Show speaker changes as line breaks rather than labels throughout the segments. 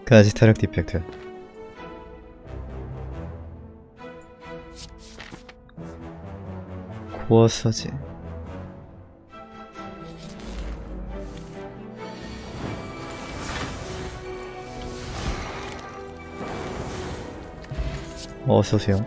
가지 타락 디펙트. 코어 서지. 어서오세요.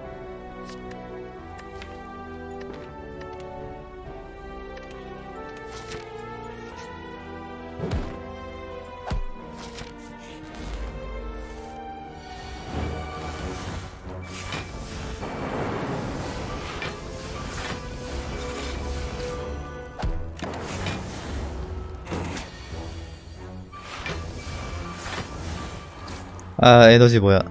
아, 에너지 뭐야?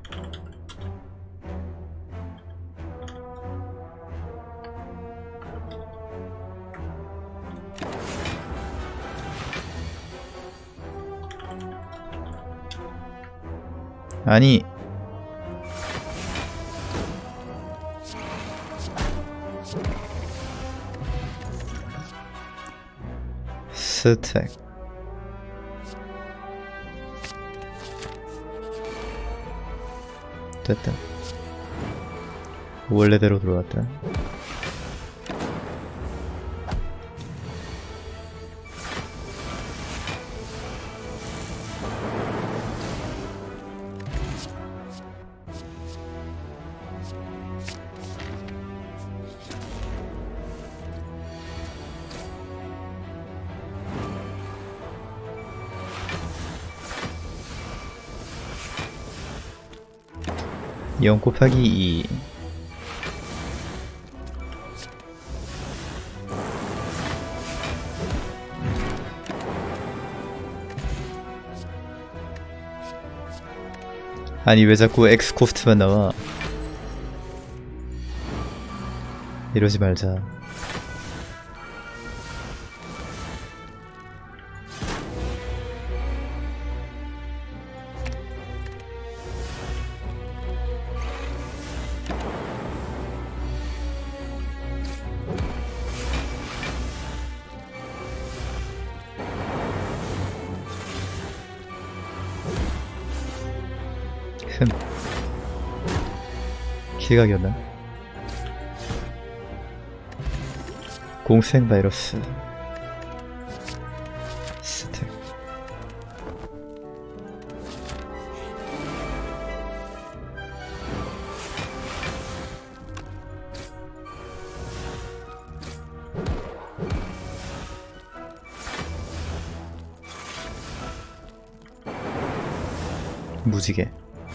아니, 스택. 됐다. 원래대로 들어왔다. 영 곱하기 2. 아니 왜 자꾸 X 코스트만 나와? 이러지 말자. 기각이었나? 공생 바이러스 스택. 무지개.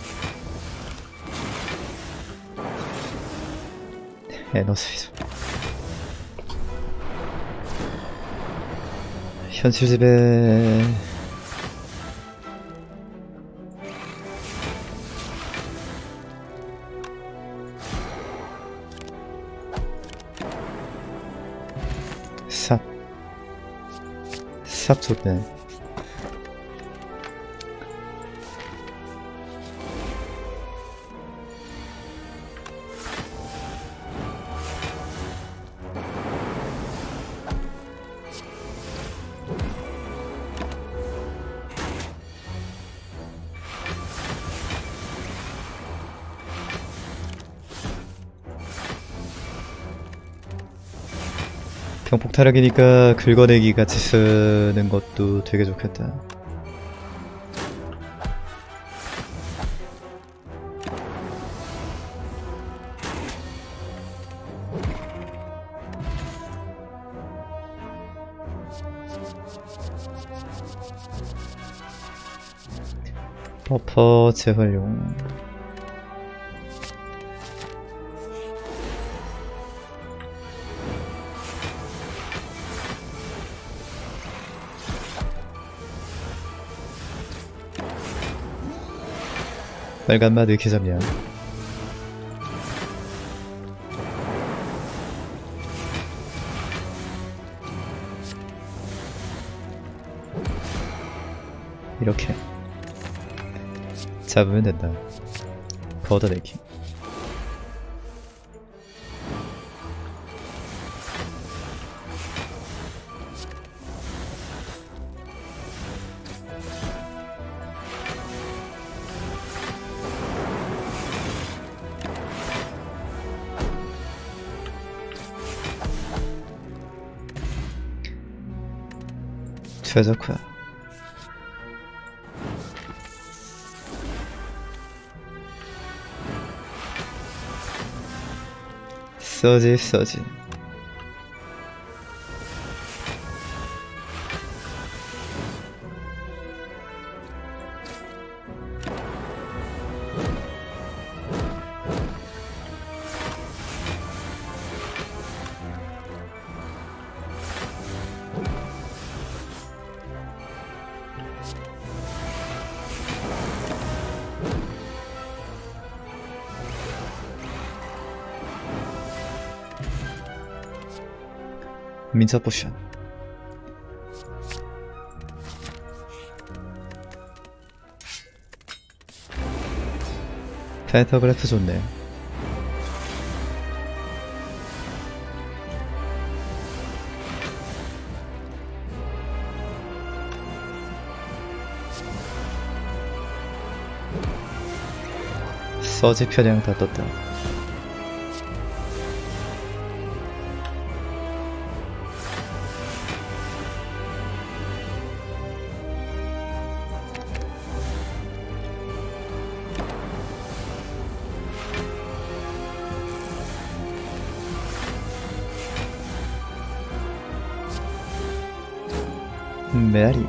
에너지. 현실 지배. 삽 좋네. 병폭 타락이니까 긁어내기 같이 쓰는 것도 되게 좋겠다. 버퍼 재활용. 빨간맛 왜 이렇게 잡냐? 이렇게 잡으면 된다. 걷어내기. 최적화. 서지. 민차 포션. 펜터그래프 좋네. 서지 편향 다 떴다. 메아리.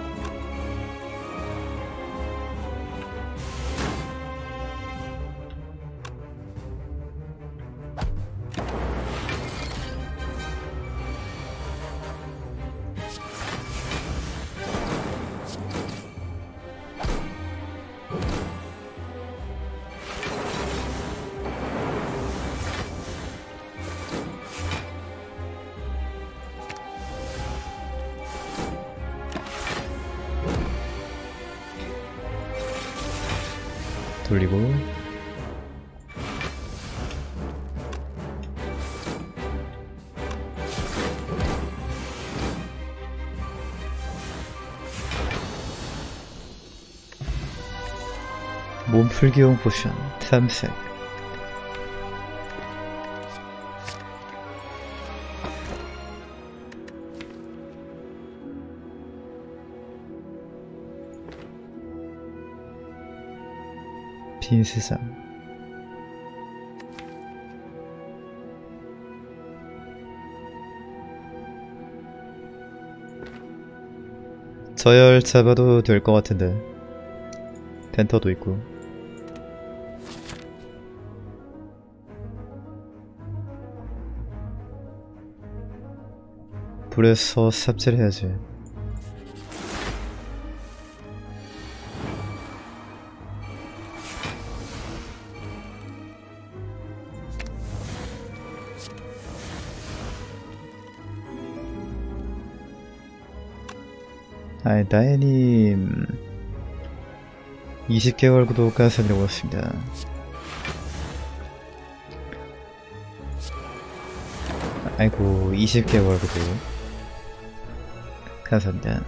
돌리고 몸풀기용 포션 탐색. 빈 세상. 저열 잡아도 될 것 같은데. 펜터도 있고. 불에서 삽질을 해야지. 아이, 나혜님 20개월 구독 감사드리고 있습니다. 아이고, 20개월 구독 감사합니다.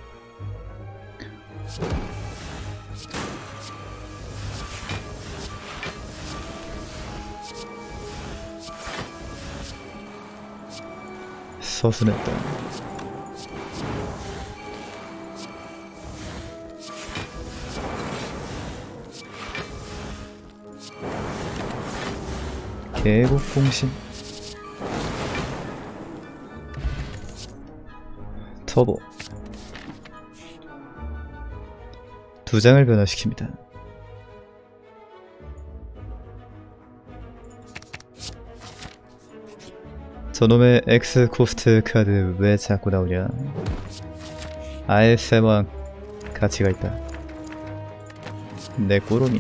서순했다. 계곡공신 터보 2장을 변화시킵니다. 저놈의 X 코스트 카드 왜 자꾸 나오냐. ASMR 가치가 있다. 내 꼬롬이.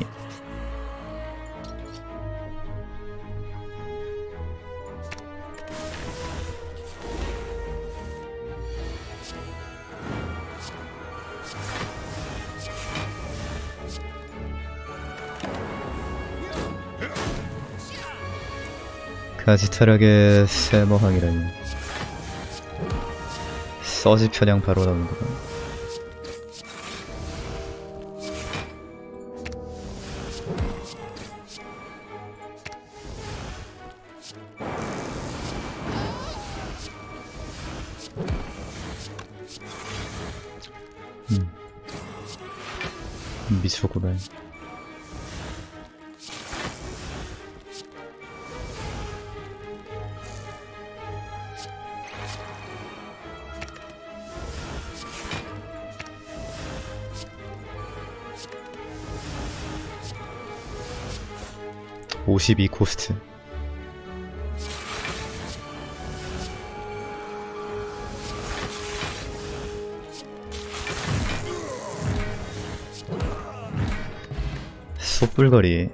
가지타락의 세머항이라니. 서지 편향 바로 나오는구나. 미쳤구만. (52) 코스트. 숯불거리.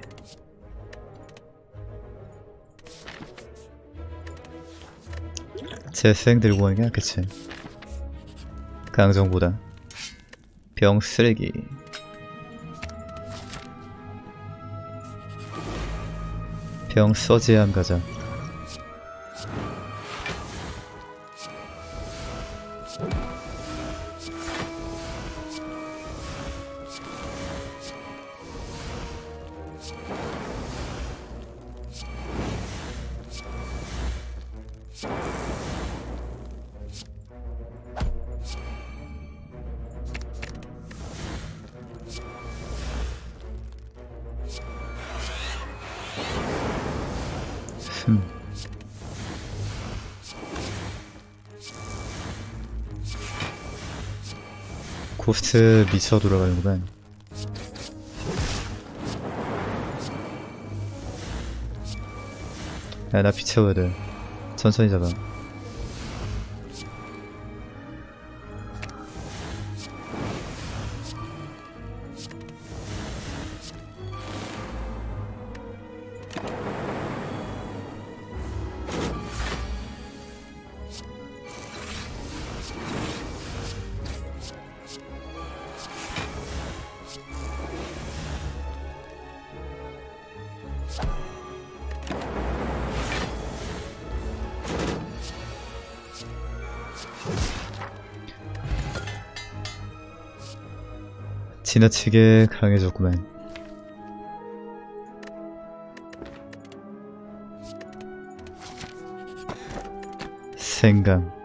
재생 들고 가는 게 낫겠지. 강정보다 병 쓰레기. 병 서지함 가자. 코스트 미쳐 돌아가는구만. 야, 나 피 채워야 돼. 천천히 잡아. 지나치게 강해졌구만. 생강.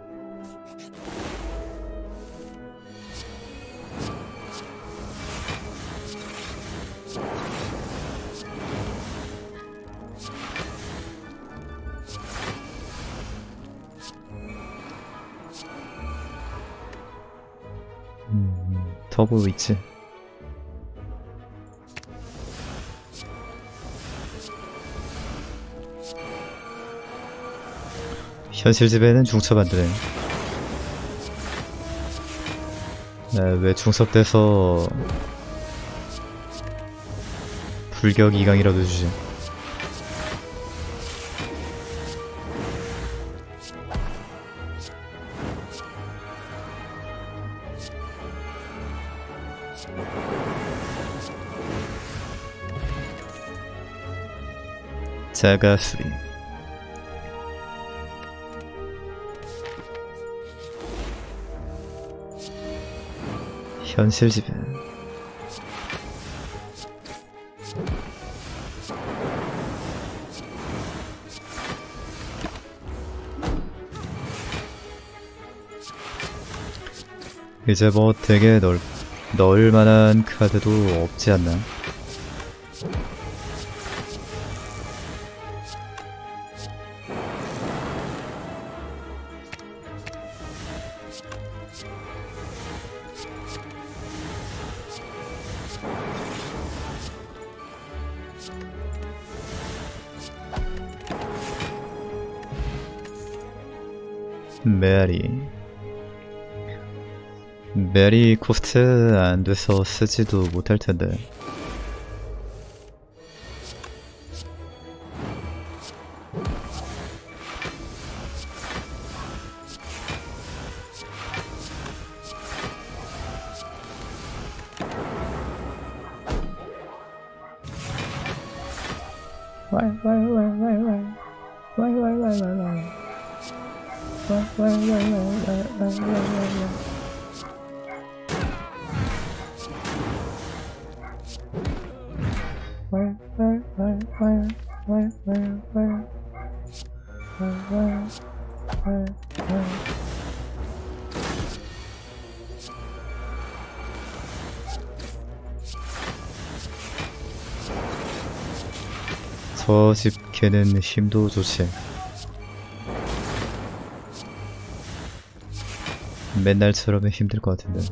터보 있지. 현실 집에는 중첩 안 되네. 왜 중첩돼서 불격 2강이라도 주지. 자가수리. 현실 집에 이제 뭐 되게 넣을 만한 카드도 없지 않나? 메리 코스트 안 돼서 쓰지도 못할 텐데. 저 집 개는 힘도 좋지. 맨날처럼은 힘들 것 같은데.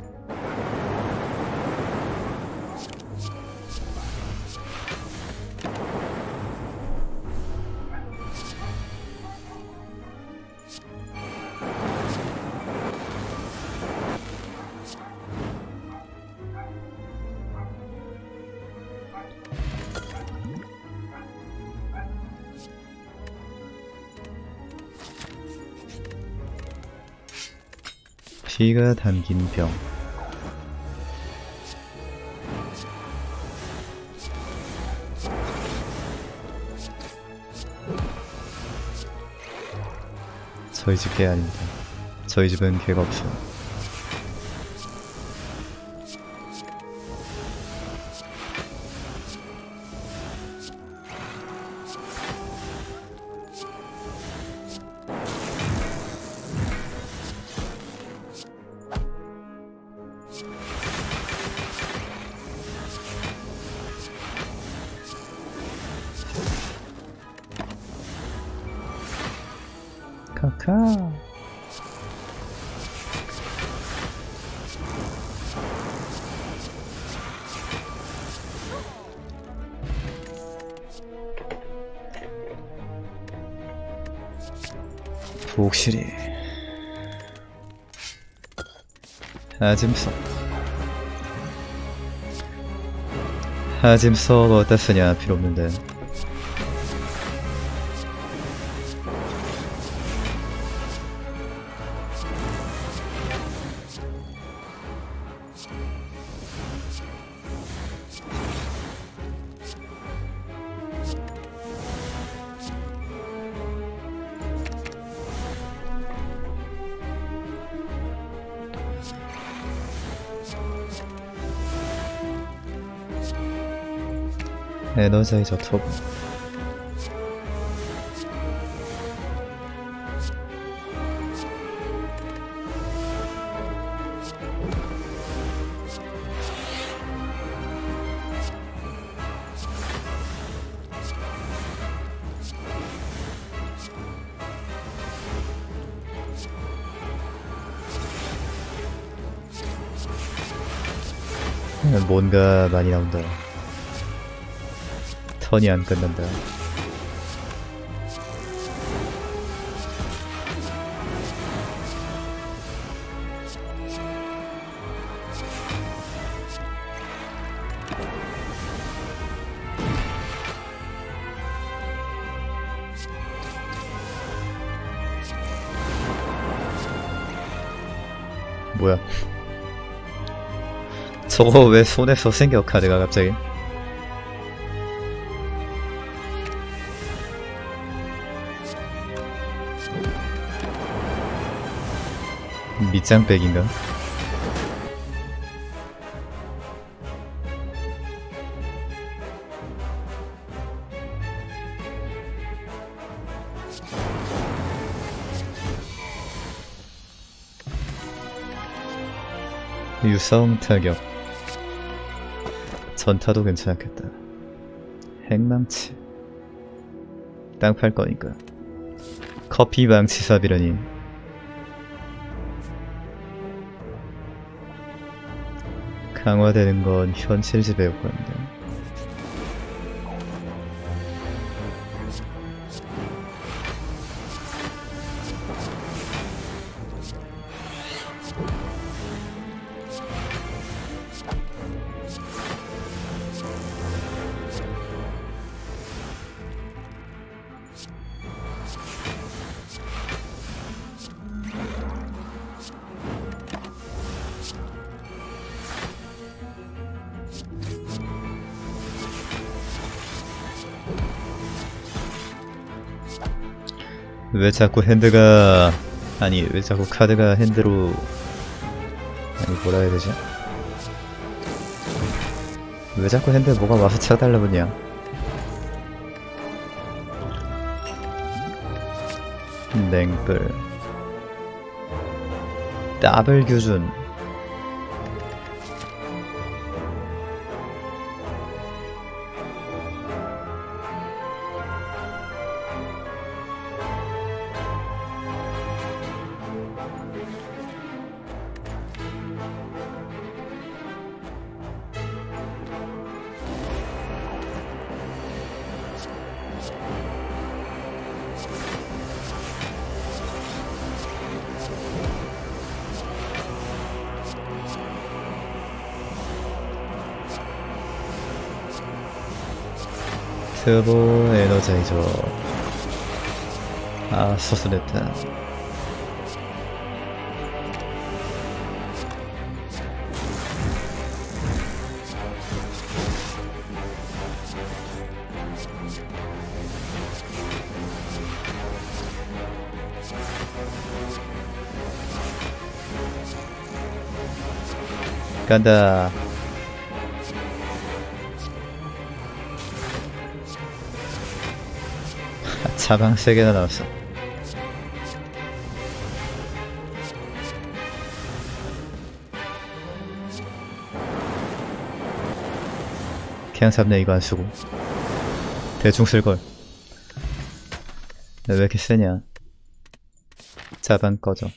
피가 담긴 병. 저희 집 개 아닙니다. 저희 집은 개가 없어요. 카카. 복실이 하짐석 어디다 쓰냐. 필요 없는데. 에너자이저 터보. 뭔가 많이 나온다. 턴이 안 끝난다. 뭐야? 저거 왜 손에서 생겨, 카드가 갑자기? 밑장백인가? 유성 타격. 전타도 괜찮겠다. 핵망치. 땅 팔 거니까. 커피 망치 삽이라니. 강화되는 건 현실 지배 효과인데. 왜 자꾸 핸드가 아니 왜 자꾸 카드가 핸드로 아니 뭐라 해야 되지? 왜 자꾸 핸드에 뭐가 와서 차가 달라붙냐? 냉불 더블 규준. 터보 에너자이저. 아, 소스됐다. 간다. 자방 3개나 나왔어. 그냥 잡네. 이거 안쓰고 대충 쓸걸. 왜 이렇게 세냐. 자방 꺼져.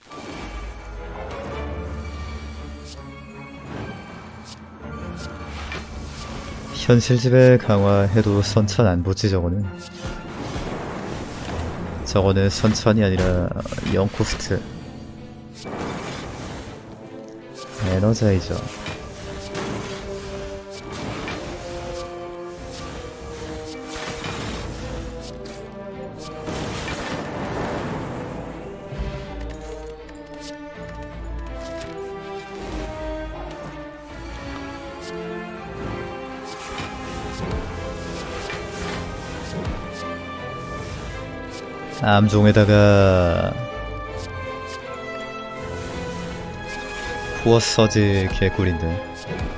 현실집에 강화해도 선천 안 붙지. 저거는 선천이 아니라 0코스트. 에너자이저. 암종에다가 후어 서지 개꿀인데.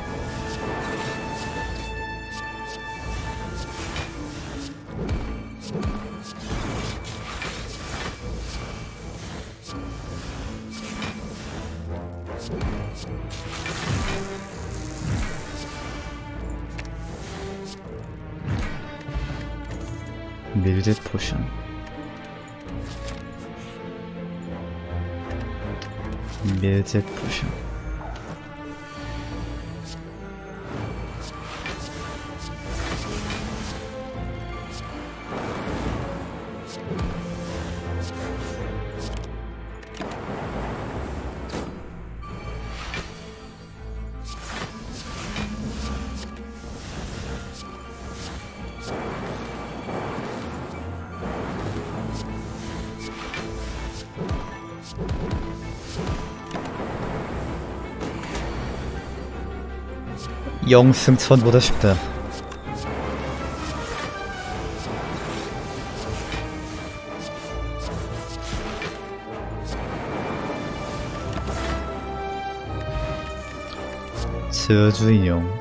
밀젯 포션. 밀젯 포션. 영승천보다 쉽다. 저주인형.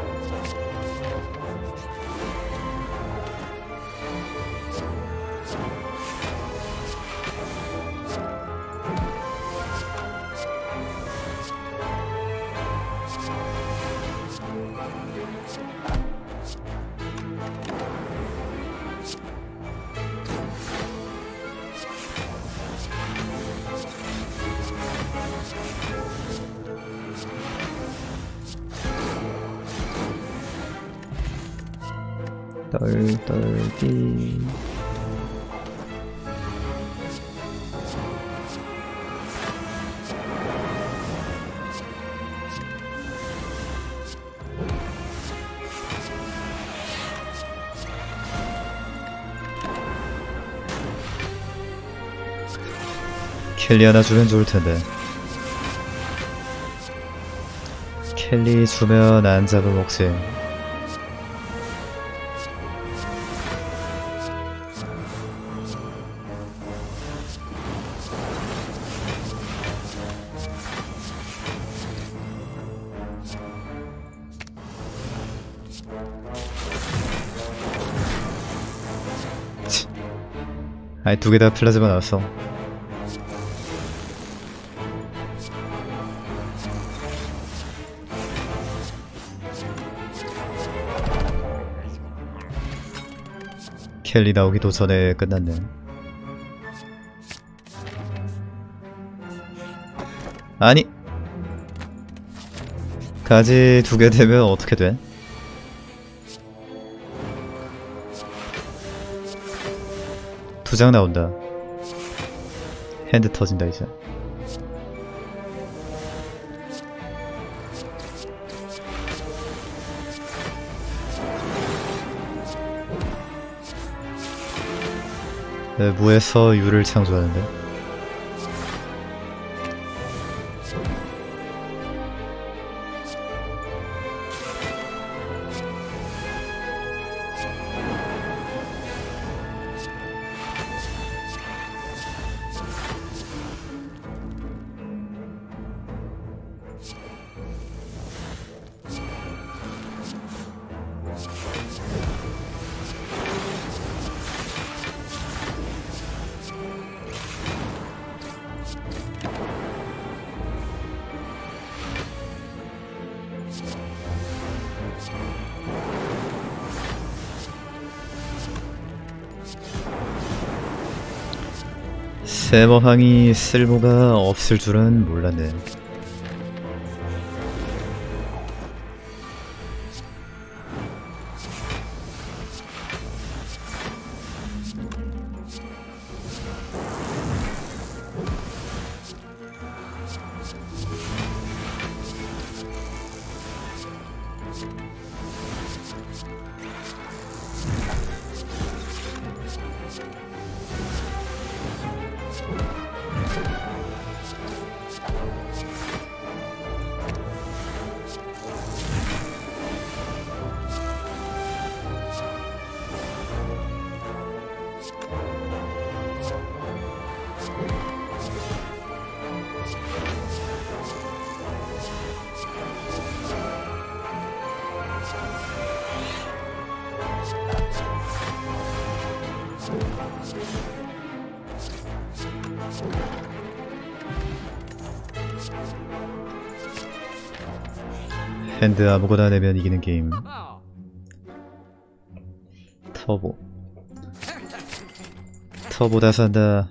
떨떨기. 켈리 하나 주면 좋을텐데. 켈리 주면 안 잡아먹지. 아니, 2개 다 플라즈마 나왔어. 켈리 나오기도 전에 끝났네. 아니, 가지 2개 되면 어떻게 돼? 두 장 나온다. 핸드 터진다 이제. 무에서 유를 창조하는데. 세머항이 쓸모가 없을 줄은 몰랐네. 핸드 아무거나 내면 이기는 게임. 터보 다 산다.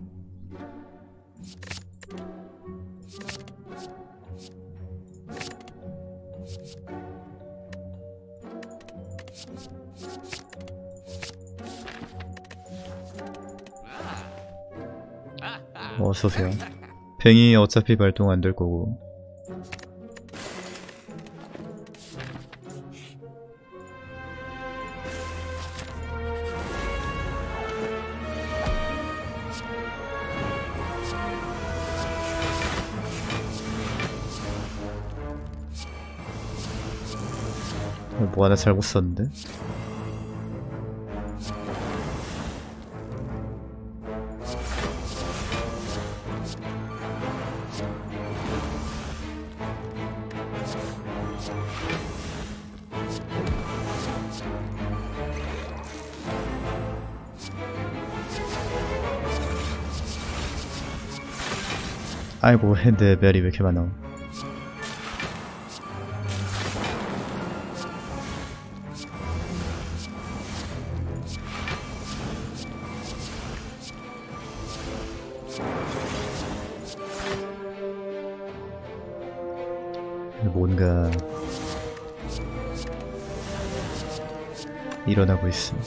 어서오세요. 팽이 어차피 발동 안 될 거고. 뭐 하나 잘못 썼는데? 아이고, 핸드에 벨이 왜 이렇게 많아. 뭔가 일어나고 있음.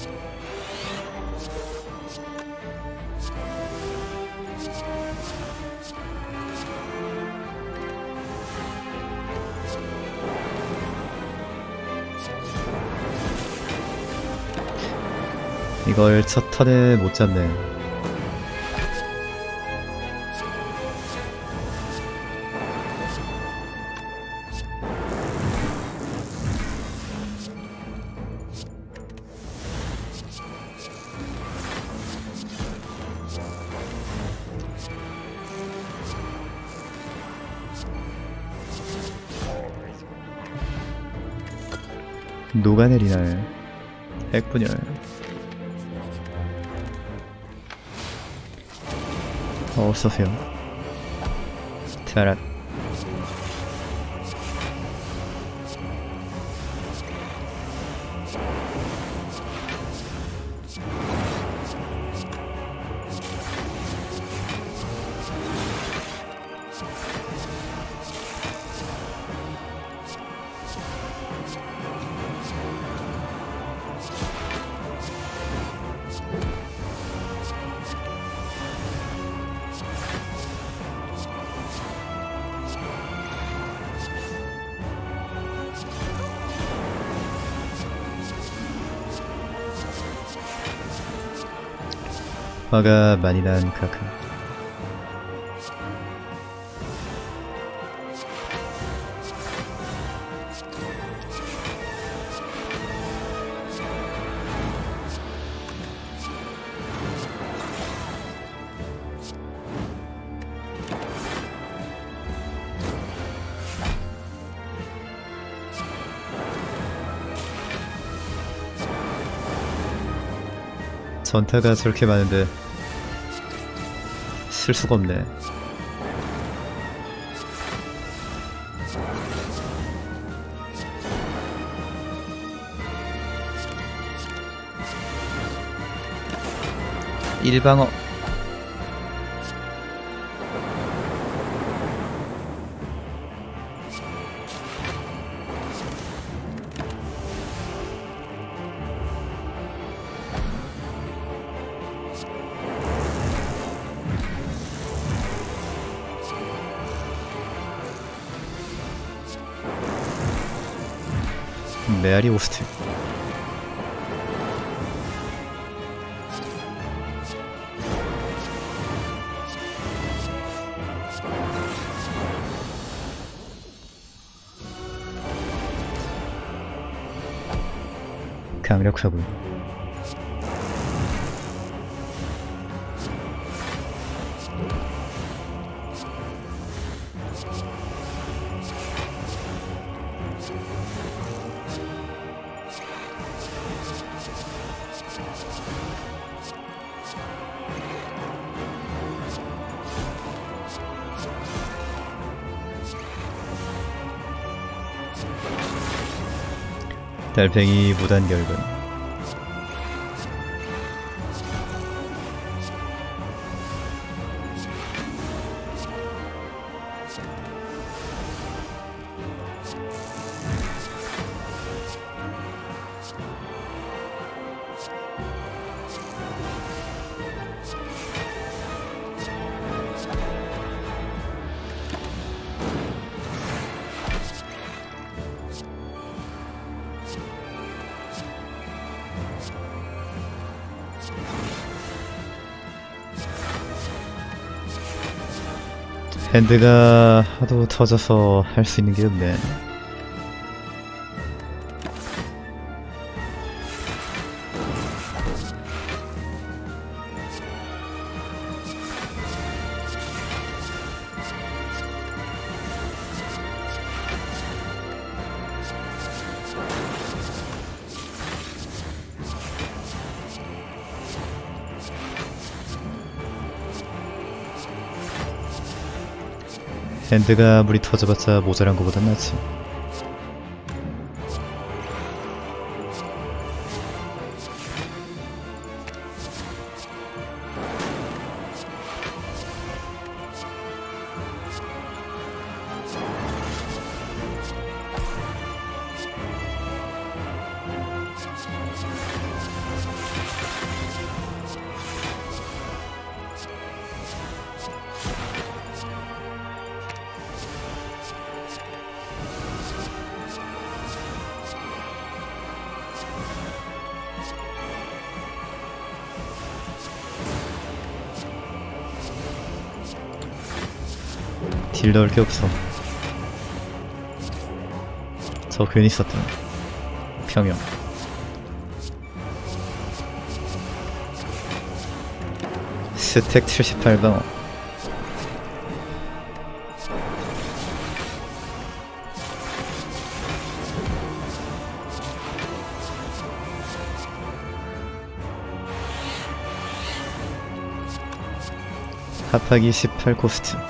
이걸 첫 턴에 못 잡네. 녹아내리날 핵분열. 어서오세요. 타랏. 화가 많이 난 카카. 전타가 저렇게 많은데 쓸 수가 없네. 일방어. 메아리 오스트. 강력하군. 달팽이 무단결근. 핸드가 하도 터져서 할 수 있는 게 없네. 핸드가 아무리 터져봤자 모자란 것보단 낫지. 딜 넣을 게 없어. 저 괜히 썼던 평형. 스택 78방어. 합하기 18코스트.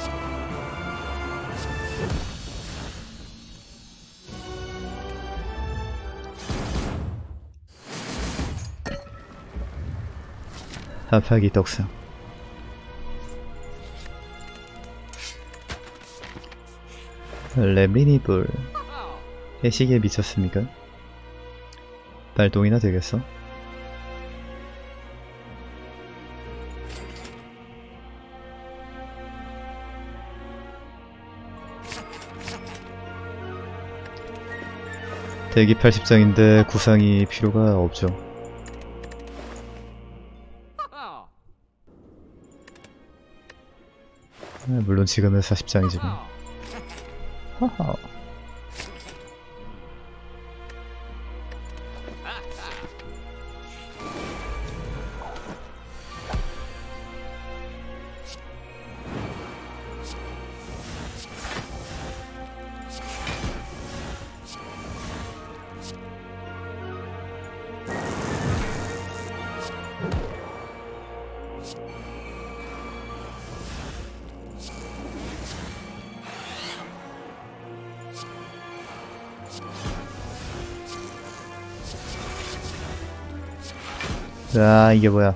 합하기 떡상. 렘리니볼. 해시기에 미쳤습니까? 발동이나 되겠어? 대기 80장인데 구상이 필요가 없죠. 물론 지금은 40장이지만. 하하. 아, 이게 뭐야?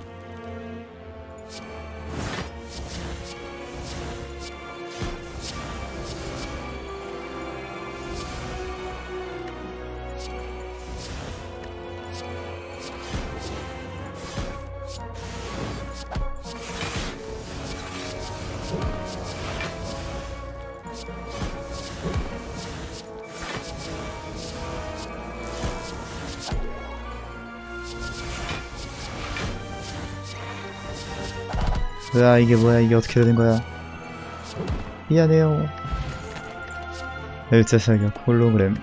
아, 이게 뭐야? 이게 어떻게 되는 거야? 미안해요. 일자 사격 홀로그램.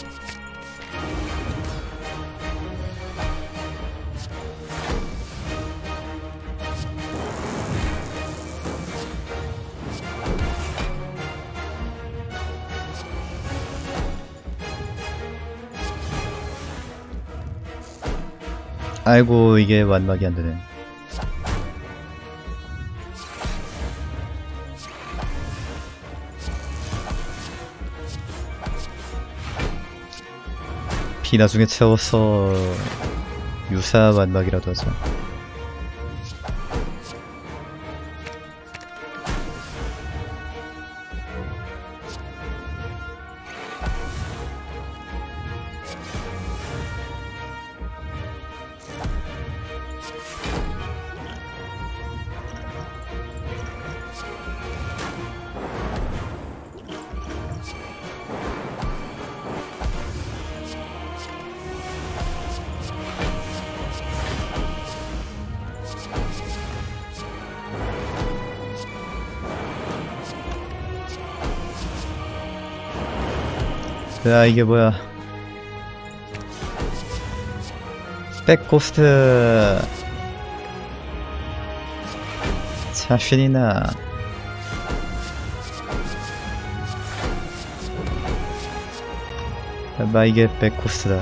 아이고, 이게 완막이 안 되네. 비 나중에 채워서 유사 완막이라도 하자. 야, 이게 뭐야? 백코스트 자신이나. 아마 이게 백코스트다.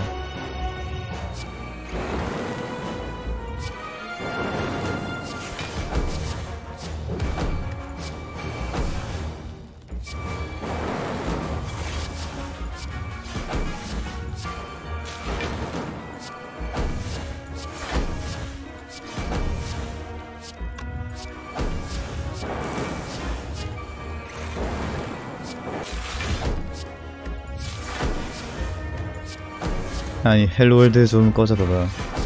아니, 헬로월드 좀 꺼져봐봐.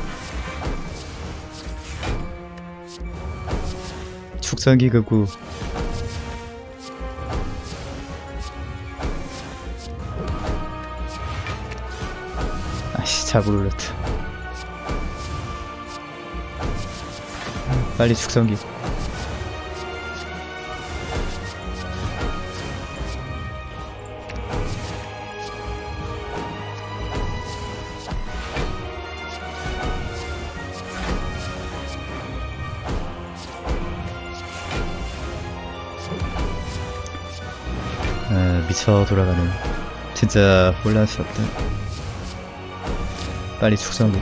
축전기 극우. 아씨, 자브룰레트. 빨리 축전기. 미쳐 돌아가는. 진짜 혼란스럽다. 빨리 축성기.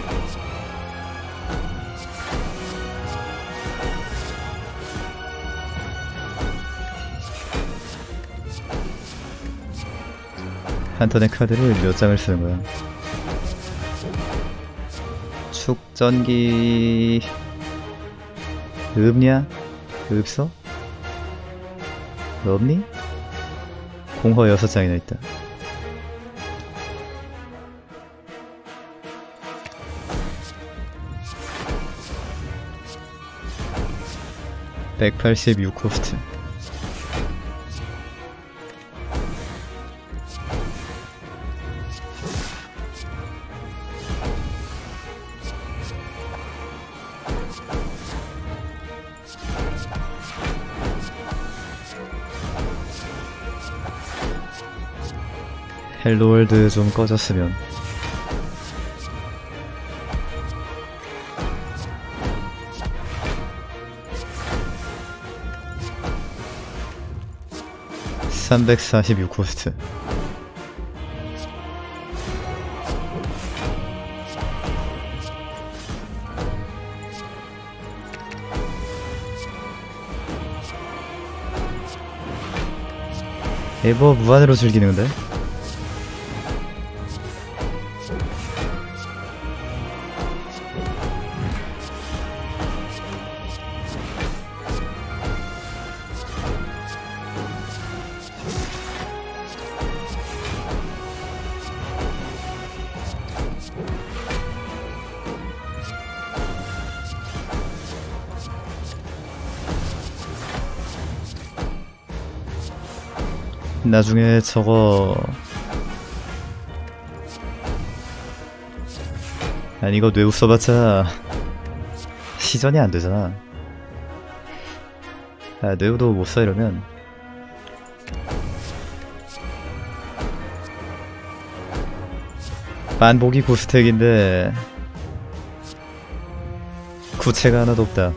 한 턴의 카드를 몇 장을 쓰는 거야? 축전기. 없냐? 없어? 없니? 공허 6장이나 있다. (186코스트) 헬로월드 좀 꺼졌으면. (346코스트) 뭐 무한으로 즐기는데? 나중에 저거 아니 이거 뇌우 써봤자 시전이 안 되잖아. 아 뇌우도 못 써 이러면. 반복이 9스택인데 구체가 하나도 없다.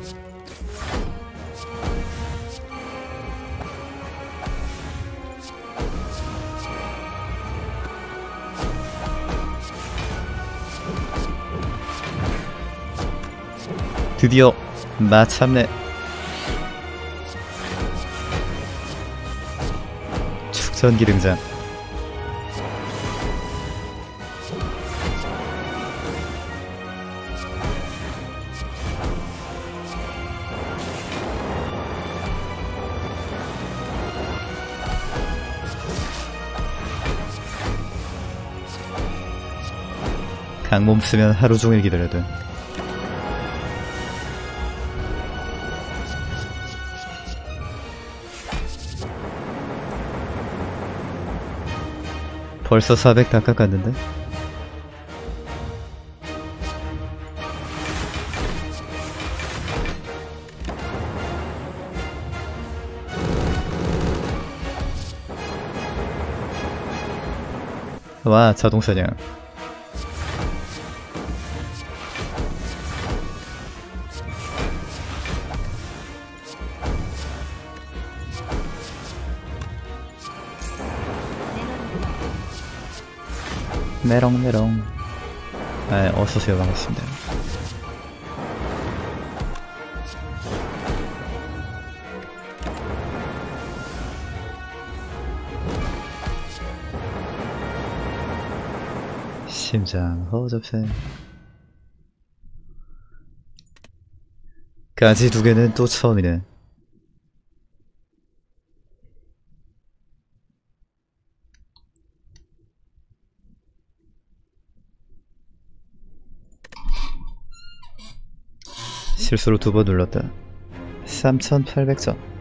드디어 마참내 축전기 등장. 강몸 쓰면 하루 종일 기다려야 돼. 벌써 400 다 깎았는데? 와, 자동사냥. 메롱메롱. 아, 어서오세요. 반갑습니다. 심장 허접세. 까지 두 개는 또 처음이네. 실수로 2번 눌렀다. 3800점.